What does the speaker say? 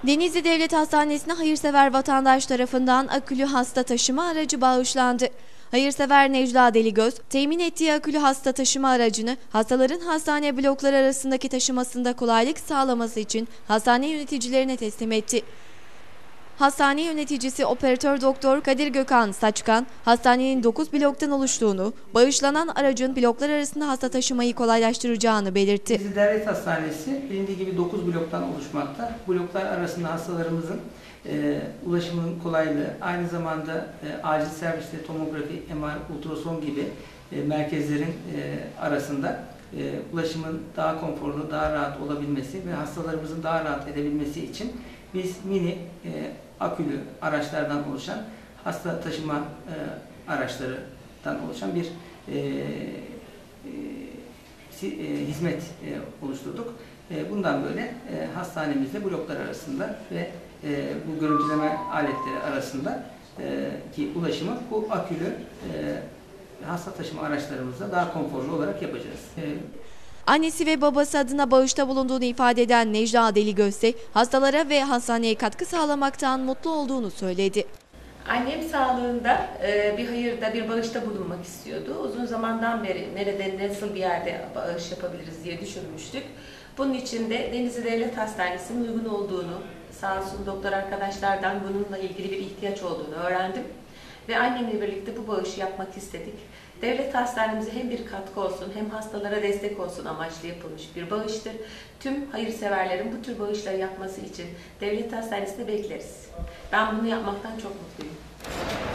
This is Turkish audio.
Denizli Devlet Hastanesi'ne hayırsever vatandaş tarafından akülü hasta taşıma aracı bağışlandı. Hayırsever Necla Deligöz, temin ettiği akülü hasta taşıma aracını hastaların hastane blokları arasındaki taşımasında kolaylık sağlaması için hastane yöneticilerine teslim etti. Hastane yöneticisi Operatör Doktor Kadir Gökhan Saçkan, hastanenin 9 bloktan oluştuğunu, bağışlanan aracın bloklar arasında hasta taşımayı kolaylaştıracağını belirtti. Denizli Devlet Hastanesi bilindiği gibi 9 bloktan oluşmakta. Bloklar arasında hastalarımızın ulaşımının kolaylığı, aynı zamanda acil serviste tomografi, MR, ultrason gibi merkezlerin arasında ulaşımın daha konforlu, daha rahat olabilmesi ve hastalarımızın daha rahat edebilmesi için biz mini akülü araçlardan oluşan hasta taşıma araçlarından oluşan bir hizmet oluşturduk. Bundan böyle hastanemizde bloklar arasında ve bu görüntüleme aletleri arasında ki ulaşımı bu akülü hasta taşıma araçlarımızla daha konforlu olarak yapacağız. Annesi ve babası adına bağışta bulunduğunu ifade eden Necla Deligöz ise hastalara ve hastaneye katkı sağlamaktan mutlu olduğunu söyledi. Annem sağlığında bir hayırda, bir bağışta bulunmak istiyordu. Uzun zamandan beri nerede, nasıl bir yerde bağış yapabiliriz diye düşünmüştük. Bunun için de Denizli Devlet Hastanesi'nin uygun olduğunu, sağ olsun doktor arkadaşlardan bununla ilgili bir ihtiyaç olduğunu öğrendim. Ve annemle birlikte bu bağışı yapmak istedik. Devlet hastanemize hem bir katkı olsun hem hastalara destek olsun amaçlı yapılmış bir bağıştır. Tüm hayırseverlerin bu tür bağışları yapması için devlet hastanesinde bekleriz. Ben bunu yapmaktan çok mutluyum.